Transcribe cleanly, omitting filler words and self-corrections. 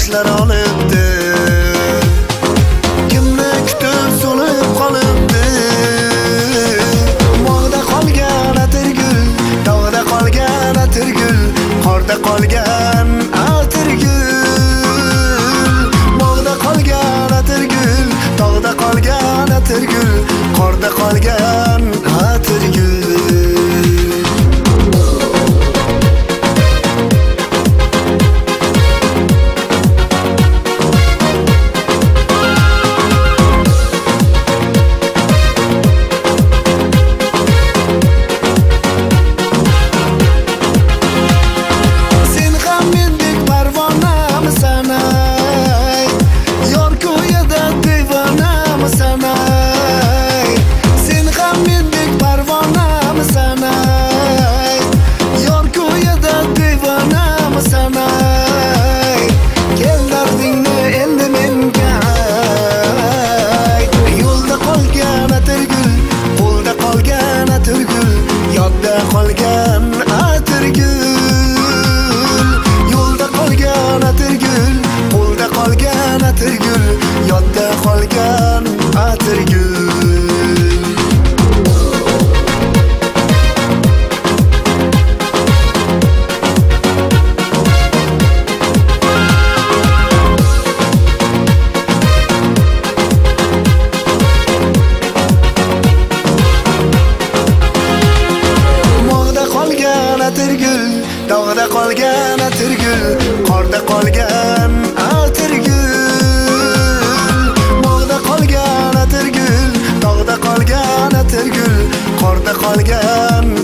yoshlar olibdi. Kimni kutib so'lib qolibdi. Bog'da qolgan atirgul, tog'da qolgan atirgul, qorda qolgan atirgul. Bog'da qolgan atirgul, tog'da qolgan atirgul, qorda qolgan atirgul. Yodda qolgan atirgul, yo'lda qolgan atirgul, qo'lda qolgan atirgul, yodda qolgan atirgul. Dog'da qolgan atirgul, qorda qolgan atirgul. Bog'da qolgan atirgul, dog'da qolgan atirgul, qorda qolgan